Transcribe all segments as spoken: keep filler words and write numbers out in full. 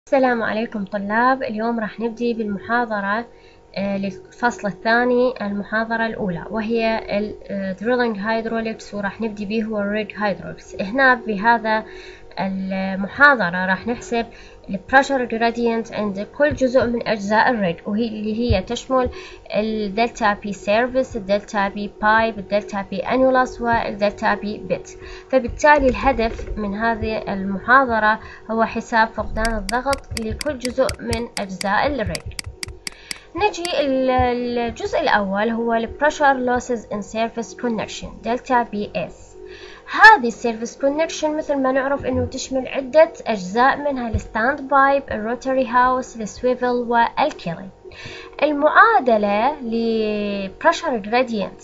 السلام عليكم طلاب. اليوم راح نبدي بالمحاضرة آه، للفصل الثاني، المحاضرة الأولى، وهي ال Drilling Hydraulics، وراح نبدي به هو ال Rig Hydraulics. هنا بهذا المحاضرة راح نحسب ال Pressure Gradient عند كل جزء من أجزاء الريج، وهي اللي هي تشمل الدلتا بي سيرفيس، الدلتا بي بايب، الدلتا بي أنيولاس، والدلتا بي بت. فبالتالي الهدف من هذه المحاضرة هو حساب فقدان الضغط لكل جزء من أجزاء الريج. نجي الجزء الأول هو ال Pressure Losses in Surface Connection دلتا بي اس. هذه السيرفيس كونكشن مثل ما نعرف انه تشمل عدة اجزاء، منها الستاند بايب، الروتري هاوس، السويفل، والكيلي. المعادلة لبريشر جرادينت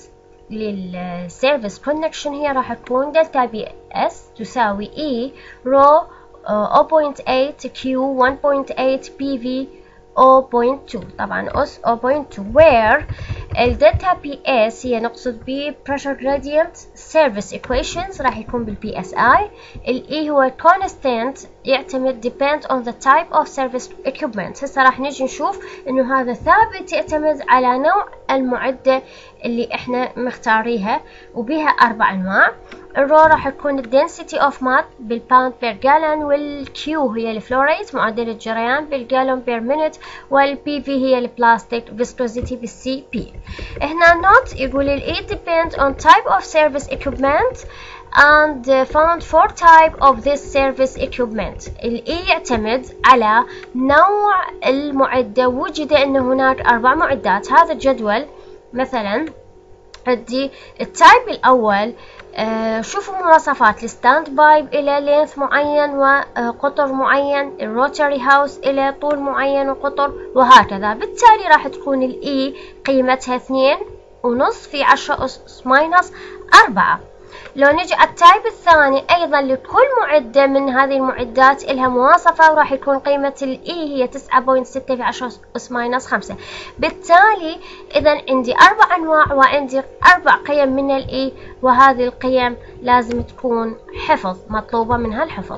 للسيرفيس كونكشن هي راح تكون دلتا بي اس تساوي اي رو صفر فاصلة ثمانية كيو واحد فاصلة ثمانية بي في صفر فاصلة اثنين، طبعا اس صفر فاصلة اثنين، where الدلتا بي اس هي نقصد ب pressure gradient service equations راح يكون بالبي اس اي. الاي هو constant يعتمد depend on the type of service equipment. هسه راح نجي نشوف انه هذا ثابت يعتمد على نوع المعدة اللي احنا مختاريها، وبها اربع انواع. الرو راح تكون الدنسيتي اوف مات بالباوند بير جالون، والكيو هي الفلوريت معدل الجريان بالجالون بير مينت، والبي في هي البلاستيك فيسكوزيتي بالسي بي. هنا نوت يقول ال E depends on type of service equipment and found for type of this service equipment. ال E يعتمد على نوع المعدة، وجد أن هناك أربع معدات. هذا الجدول مثلا عندي التايب الأول، آه شوفوا مواصفات الستاند بايب إلى لينث معين وقطر معين، الروتري هاوس إلى طول معين وقطر، وهكذا. بالتالي راح تكون الإي قيمتها اثنين ونص في عشرة أس ماينس أربعة. لو نجي على التايب الثاني، أيضا لكل معدة من هذه المعدات إلها مواصفة، وراح يكون قيمة الإي هي تسعة فاصلة ستة في عشرة أس ماينس خمسة. بالتالي إذا عندي أربع أنواع وعندي أربع قيم من الإي، وهذه القيم لازم تكون حفظ، مطلوبة منها الحفظ.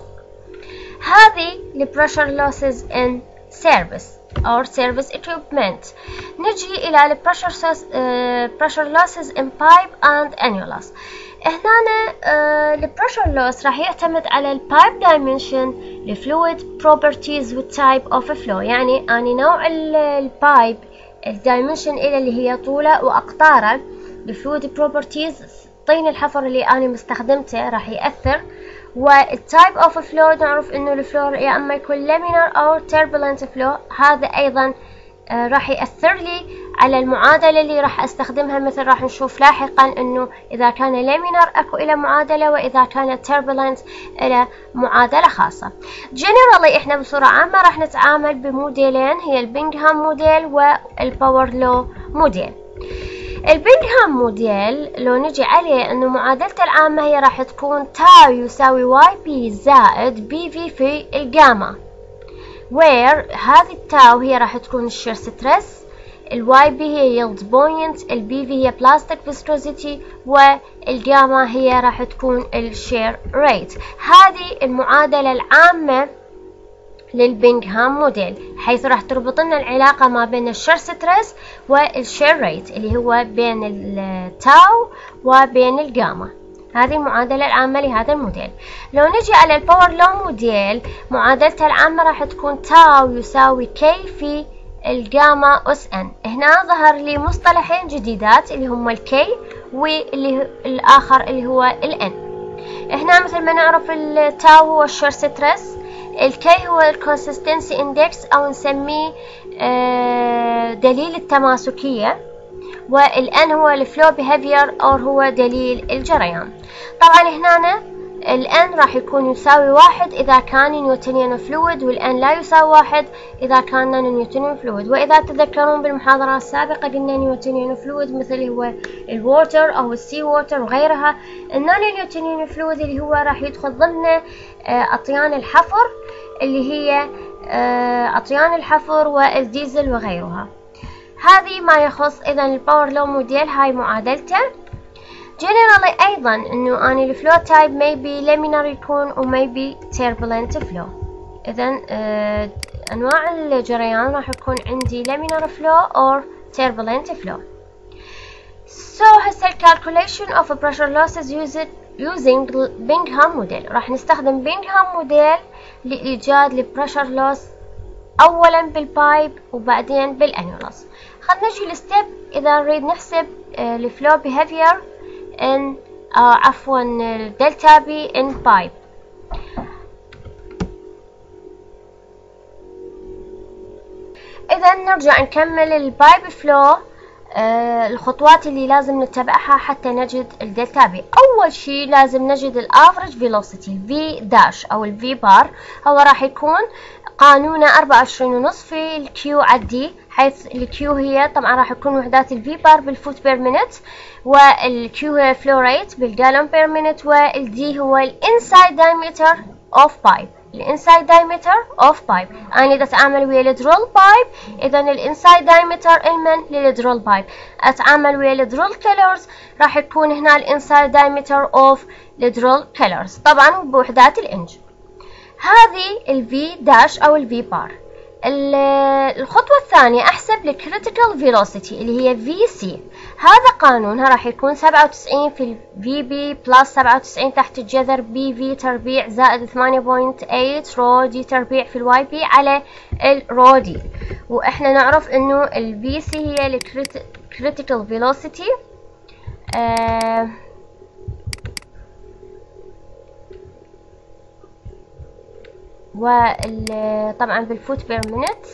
هذه ال Pressure Losses in Service or Service Equipment. نجي إلى ال Pressure, uh, pressure Losses in Pipe and Annulus. هنا ال Pressure Loss راح يعتمد على ال Pipe Dimension، ال Fluid Properties وال Type of Flow. يعني أني نوع ال Pipe ال Dimension إلى اللي هي طوله وأقطاره، ال Fluid Properties طين الحفر اللي أنا مستخدمته راح يأثر، والتايب اوف فلو نعرف انه الفلو يا اما يكون لامينر او turbulent فلو. هذا ايضا آه راح يأثر لي على المعادلة اللي راح استخدمها. مثل راح نشوف لاحقا انه اذا كان لامينر اكو الى معادلة، واذا كان turbulent الى معادلة خاصة. generally احنا بصورة عامة راح نتعامل بموديلين، هي البينغهام موديل والباور لو موديل. البينغهام موديل لو نجي عليه انه معادلته العامة هي راح تكون تاو يساوي واي بي زائد بي في في الجاما، where هذه التاو هي راح تكون الشير ستريس، الواي بي هي يلد بوينت، البي في هي بلاستيك فيسكوزيتي، والجاما هي راح تكون الشير ريت. هذه المعادلة العامة للبينغهام موديل، حيث راح تربط لنا العلاقة ما بين الشير ستريس والشير ريت اللي هو بين التاو وبين الجاما. هذه المعادلة العامة لهذا الموديل. لو نجي على الباور لو موديل، معادلتها العامة راح تكون تاو يساوي كي في الجاما اس ان. هنا ظهر لي مصطلحين جديدات اللي هم الكي واللي الآخر اللي هو الان. هنا مثل ما نعرف التاو هو الشير ستريس، الكي هو الكونسستنسي اندكس او نسميه دليل التماسكية، والان هو الفلو بيهافير او هو دليل الجريان. طبعا هنا الان راح يكون يساوي واحد اذا كان نيوتنيان فلويد، والان لا يساوي واحد اذا كان نيوتنيان فلويد. واذا تذكرون بالمحاضرة السابقة قلنا نيوتنيان فلويد مثل هو الووتر او السي ووتر وغيرها. النون نيوتنيان فلويد اللي هو راح يدخل ضمن اطيان الحفر اللي هي اطيان الحفر والديزل وغيرها. هذه ما يخص اذا الباور لو موديل، هاي معادلته. generally ايضا انه اني الفلو تايب maybe laminar يكون و maybe turbulent flow. إذن آه أنواع الجريان راح يكون عندي laminar flow or turbulent flow. So هسه calculation of pressure losses used using Bingham model. راح نستخدم Bingham model لإيجاد البريشر لوس أولا بالبايب وبعدين بالأنيولس. خلنا نجي الستيب إذا نريد نحسب الفلو behavior in آه عفوا الدلتا بي in بايب. إذا نرجع نكمل البايب فلو. آه الخطوات اللي لازم نتبعها حتى نجد الدلتا بي. أول شيء لازم نجد الافريج فيلوسيتي في داش أو الفي بار. هو راح يكون قانونه أربعة وعشرين ونص في الكيو على الدي، حيث الكيو هي طبعا راح يكون وحدات الفي بار بالفوت بير مينت، والكيو هي فلو ريت بالجالون بير مينت، والدي هو الانسايد دايمتر اوف بايب. الانسايد دايمتر اوف بايب انا اذا اتعامل ويا الدرول بايب، اذا الانسايد دايمتر المن للدرول بايب. اتعامل ويا الدرول كيلرز راح يكون هنا الانسايد دايمتر اوف الدرول كيلرز طبعا بوحدات الانج. هذه الفي داش او الفي بار. الخطوة الثانية احسب الكريتيكال فيلوسيتي اللي هي في سي. هذا قانونها راح يكون سبعة وتسعين في الفي بي بلس سبعة وتسعين تحت الجذر بي في تربيع زائد ثمانية فاصلة ثمانية رو دي تربيع في الواي بي على الرو دي. واحنا نعرف انه الفي سي هي الكريتيكال فيلوسيتي آه وطبعا بالفوت بير مينت،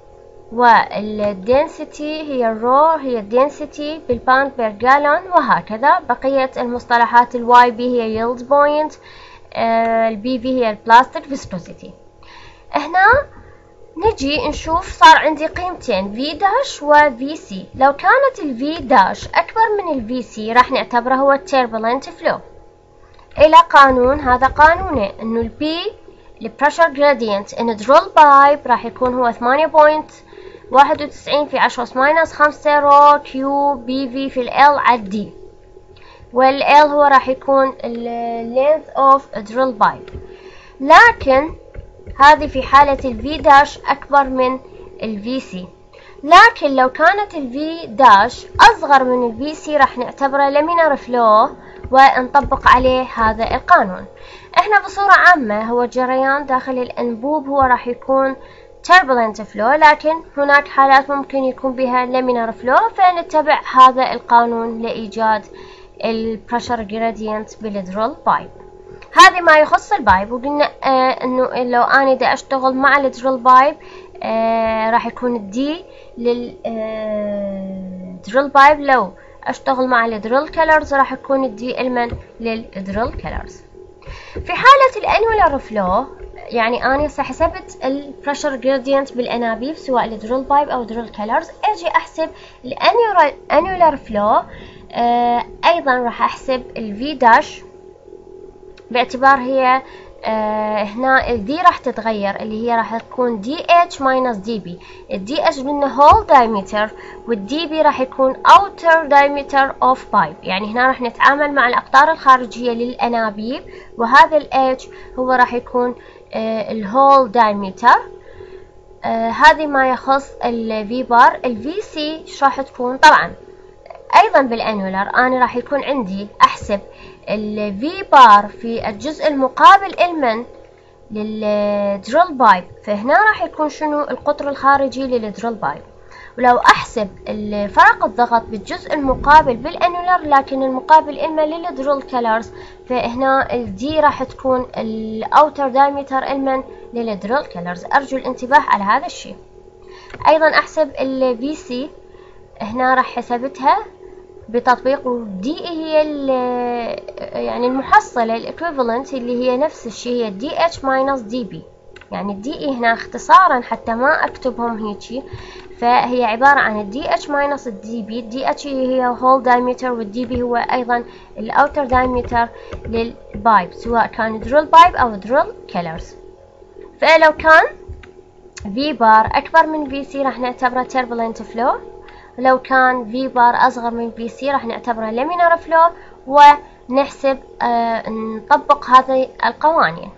والدنسيتي هي الرو هي الدنسيتي بالباوند بير جالون، وهكذا بقية المصطلحات. الواي بي هي يلد بوينت، البي في هي البلاستيك فيسكوزيتي. هنا نجي نشوف صار عندي قيمتين في داش وفي سي. لو كانت الفي داش أكبر من الفي سي راح نعتبره هو التيربولنت فلو. إلى قانون، هذا قانونه إنه البي البريشر جرادينت ان درول بايب راح يكون هو ثمانية فاصلة واحد وتسعين في عشرة ماينس خمسة رو كيو بي في في ال على الدي، وال هو راح يكون ال length of drill pipe. لكن هذه في حالة ال V داش أكبر من ال في سي. لكن لو كانت ال V داش أصغر من ال في سي راح نعتبره laminar flow ونطبق عليه هذا القانون. احنا بصورة عامة هو الجريان داخل الأنبوب هو راح يكون turbulent flow، لكن هناك حالات ممكن يكون بها laminar flow، فنتبع هذا القانون لإيجاد ال pressure gradient بالدرول بايب. هذه ما يخص البايب. وقلنا آه انه لو انا دا اشتغل مع الدرول بايب آه راح يكون الدي للدرول بايب، لو اشتغل مع الدرول كيلرز راح يكون الدي المن للدرول كيلرز. في حالة الانولار فلو يعني انا حسبت البريشر جريدينت بالانابيب سواء الدرول بايب او درول كيلرز، اجي احسب الانولار فلو آه ايضا راح احسب الفي داش باعتبار هي آه هنا الدي راح تتغير اللي هي راح تكون دي اتش ماينس دي بي. الدي اتش قلنا هول دايمتر والدي بي راح يكون اوتر دايمتر اوف بايب، يعني هنا راح نتعامل مع الاقطار الخارجيه للانابيب، وهذا الاتش هو راح يكون آه الهول دايمتر. آه هذه ما يخص الفي بار. الفي سي ايش راح تكون؟ طبعا ايضا بالانولار انا راح يكون عندي احسب ال V بار في الجزء المقابل المن للدرول بايب، فهنا راح يكون شنو القطر الخارجي للدرول بايب. ولو احسب فرق الضغط بالجزء المقابل بالانولار لكن المقابل المن للدرول كيلرز، فهنا الدي راح تكون الاوتر دايمتر المن للدرول كيلرز. ارجو الانتباه على هذا الشيء. ايضا احسب ال في سي، هنا راح حسبتها بتطبيق دي هي يعني المحصلة الايكويفالنت اللي هي نفس الشيء، هي دي اتش ماينس دي بي. يعني الدي هنا اختصارا حتى ما اكتبهم هيجي، فهي عبارة عن الدي اتش ماينس الدي بي. الدي اتش هي هول دايمتر والدي بي هو ايضا الاوتر دايمتر للبايب سواء كان درول بايب او درول كيلرز. فلو كان في بار اكبر من في سي راح نعتبره turbulent flow، لو كان في بار أصغر من في سي راح نعتبره laminar flow، ونحسب آه نطبق هذه القوانين.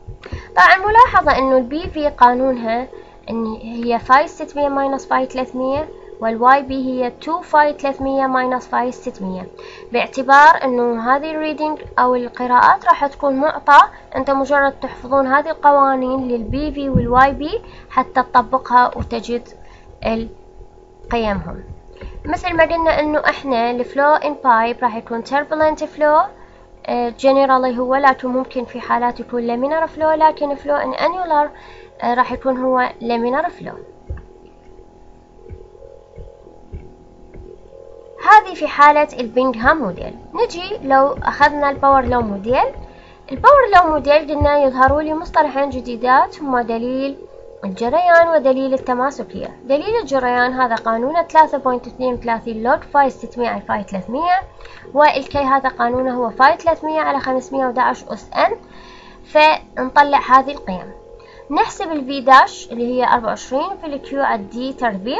طبعا ملاحظة انه البي في قانونها ان هي فاي ستمية ماينس فاي ثلاثمية، والواي بي هي تو فاي ثلاثمية ماينس فاي ستمية، باعتبار انه هذه الريدنج او القراءات راح تكون معطى، انت مجرد تحفظون هذه القوانين للبي في والواي بي حتى تطبقها وتجد قيمهم. مثل ما قلنا انه احنا الفلو ان بايب راح يكون turbulent flow generally هو، لكن ممكن في حالات يكون laminar flow، لكن flow in annular راح يكون هو laminar flow. هذه في حالة البينغهام موديل. نجي لو أخذنا الباور لو موديل. الباور لو موديل قلنا يظهروا لي مصطلحين جديدات هما دليل الجريان ودليل التماسكية. دليل الجريان هذا قانون ثلاثة فاصلة اثنين وثلاثين لوج فاي ستمية على فاي ثلاثمية، والكي هذا قانونه هو فاي ثلاثمية على خمسمية وأحد عشر أس ان. فنطلع هذه القيم، نحسب الفي داش اللي هي أربعة وعشرين في الكيو على الدي تربيع،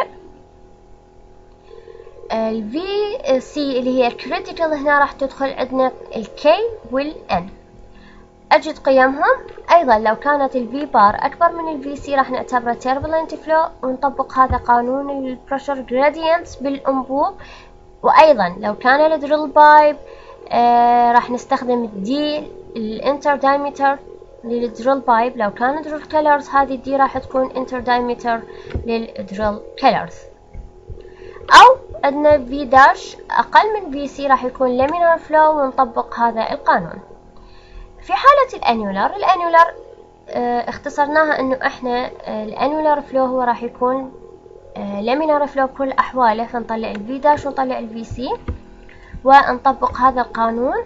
الفي سي اللي هي كريتيكال هنا راح تدخل عندنا الكي والان. أجد قيمهم. أيضا لو كانت الفي بار أكبر من الفي سي راح نعتبره turbulent flow ونطبق هذا قانون البريشر gradient بالأنبوب. وأيضا لو كان الدريل بايب آه راح نستخدم الدي الانتر دايمتر للدريل بايب. لو كان دريل كلرز هذه الدي راح تكون انتر دايمتر للدريل كلرز. أو عندنا في داش أقل من في سي راح يكون laminar flow ونطبق هذا القانون. في حالة الانيولار، الانيولار اه اختصرناها انه احنا اه الانيولار فلو هو راح يكون اه لامينار فلو بكل احواله، فنطلع الفي داش ونطلع الفي سي ونطبق هذا القانون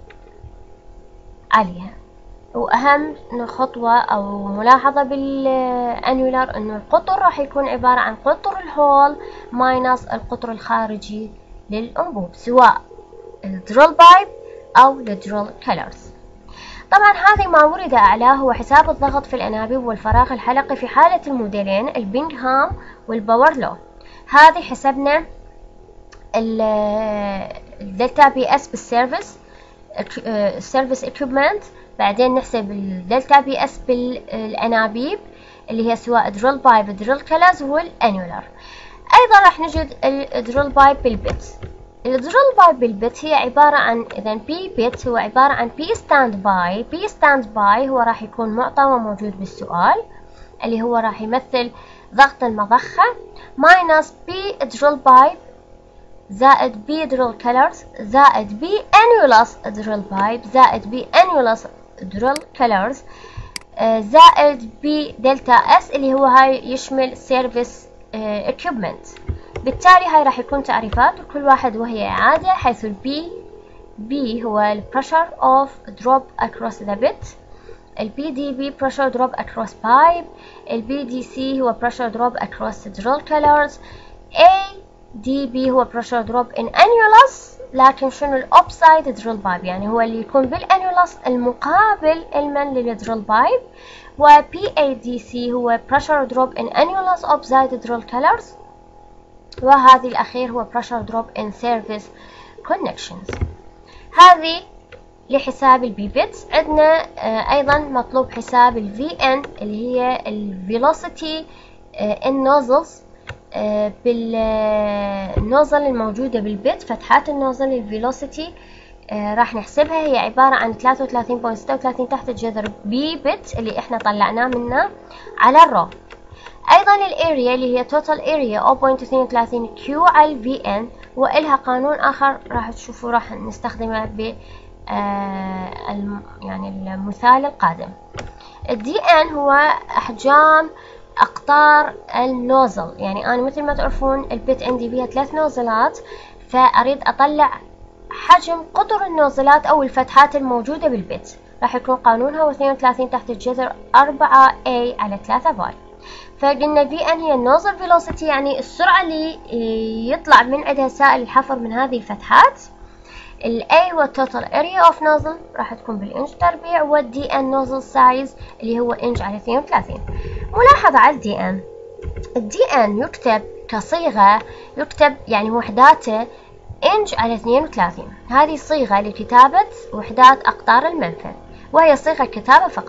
عليها. واهم خطوة او ملاحظة بالانيولار انه القطر راح يكون عبارة عن قطر الهول ماينس القطر الخارجي للانبوب، سواء الدريل بايب او الدريل كلرز. طبعا هذا ما ورد أعلاه هو حساب الضغط في الأنابيب والفراغ الحلقي في حالة الموديلين البينغهام والباور لو. هذه حسبنا الدلتا بي اس بالسيرفيس السيرفيس اكيوبمنت، بعدين نحسب الدلتا بي اس بالأنابيب اللي هي سواء دريل بايب دريل كلرز والانيولار. أيضا راح نجد الدريل بايب بالبت. الدريل بايب بالبت هي عبارة عن إذا بي بت هو عبارة عن بي ستاند باي. بي ستاند باي هو راح يكون معطى وموجود بالسؤال اللي هو راح يمثل ضغط المضخة ماينس بي دريل بايب زائد بي دريل كلرز زائد بي انيولس دريل بايب زائد بي انيولس دريل كلرز زائد بي دلتا اس اللي هو هاي يشمل سيرفيس اكيوبمنت. بالتالي هاي راح يكون تعريفات وكل واحد وهي إعادة، حيث البي بي هو ال pressure of drop across the bit، ال بي دي بي pressure drop across pipe، ال بي دي سي هو pressure drop across drill colors، A دي بي هو pressure drop in annulus، لكن شنو ال opposite drill pipe يعني هو اللي يكون بالانيولس المقابل المن للدريل بايب، و بي إيه دي سي هو pressure drop in annulus opposite drill colors، وهذه الأخير هو pressure drop in service connections. هذه لحساب البي بيتس. عندنا أيضا مطلوب حساب ال في إن اللي هي ال velocity in nozzles بالنوزل الموجودة بالبيت، فتحات النوزل ال velocity راح نحسبها هي عبارة عن ثلاثة وثلاثين فاصلة ستة وثلاثين تحت الجذر بي بت اللي احنا طلعناه منه على الرو. ايضا الاريا اللي هي total area صفر فاصلة اثنين وثلاثين كيو على الفي ان، والها قانون اخر راح تشوفوا راح نستخدمه ب يعني المثال القادم. الدي ان هو احجام اقطار النوزل، يعني انا مثل ما تعرفون البيت عندي فيها ثلاث نوزلات، فاريد اطلع حجم قطر النوزلات او الفتحات الموجودة بالبيت، راح يكون قانونها اثنين وثلاثين تحت الجذر أربعة اي على ثلاثة باي. فقلنا في ان هي النوزل فيلوسيتي يعني السرعة اللي يطلع من عندها سائل الحفر من هذه الفتحات. ال A هو total area of nozzle راح تكون بالإنج تربيع، وال دي إن nozzle size اللي هو إنج على اثنين وثلاثين. ملاحظة على ال دي إن، ال دي إن يكتب كصيغة، يكتب يعني وحداته إنج على اثنين وثلاثين. هذه صيغة لكتابة وحدات أقطار المنفذ، وهي صيغة كتابة فقط.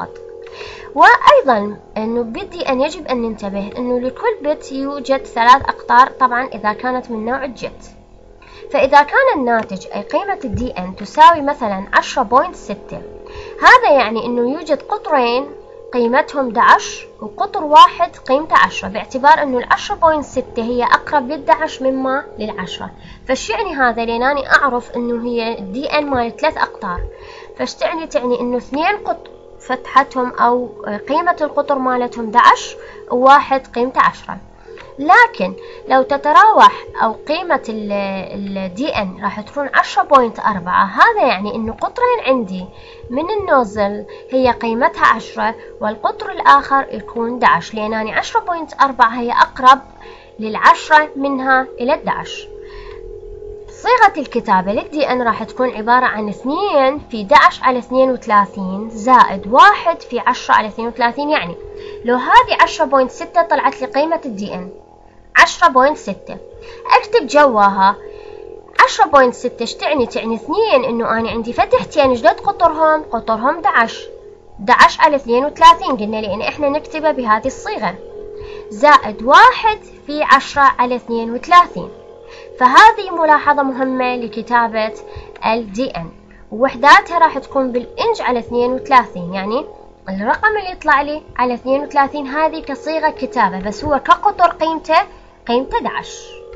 وأيضا أنه بالدي إن يجب أن ننتبه أنه لكل بت يوجد ثلاث أقطار طبعا إذا كانت من نوع الجت. فإذا كان الناتج أي قيمة الدي إن تساوي مثلا عشرة فاصلة ستة، هذا يعني أنه يوجد قطرين قيمتهم أحد عشر وقطر واحد قيمته عشرة، باعتبار أنه العشرة فاصلة ستة هي أقرب للأحد عشر مما للعشرة. فش يعني هذا؟ لأنني أعرف أنه هي الدي إن مال ثلاث أقطار، فش تعني؟ تعني أنه اثنين قطر فتحتهم أو قيمة القطر مالتهم أحد عشر وواحد قيمته عشرة. لكن لو تتراوح أو قيمة ال دي إن راح تكون عشرة فاصلة أربعة، هذا يعني إنه قطرين عندي من النوزل هي قيمتها عشرة والقطر الآخر يكون أحد عشر، لأنني عشرة فاصلة أربعة هي أقرب للعشرة منها إلى أحد عشر. صيغة الكتابة للدي إن راح تكون عبارة عن اثنين في أحد عشر على اثنين وثلاثين زائد واحد في عشرة على اثنين وثلاثين. يعني لو هذه عشرة فاصلة ستة طلعت لي قيمة الدي إن عشرة فاصلة ستة، أكتب جواها عشرة فاصلة ستة. ايش تعني؟ تعني اثنين إنه أنا عندي فتحتين جدد قطرهم قطرهم أحد عشر، أحد عشر على اثنين وثلاثين قلنا لأن إحنا نكتبها بهذه الصيغة، زائد واحد في عشرة على اثنين وثلاثين. فهذه ملاحظة مهمة لكتابة ال دي إن، ووحداتها راح تكون بالإنج على اثنين وثلاثين، يعني الرقم اللي يطلع لي على اثنين وثلاثين هذه كصيغة كتابة، بس هو كقطر قيمته قيمته أحد عشر.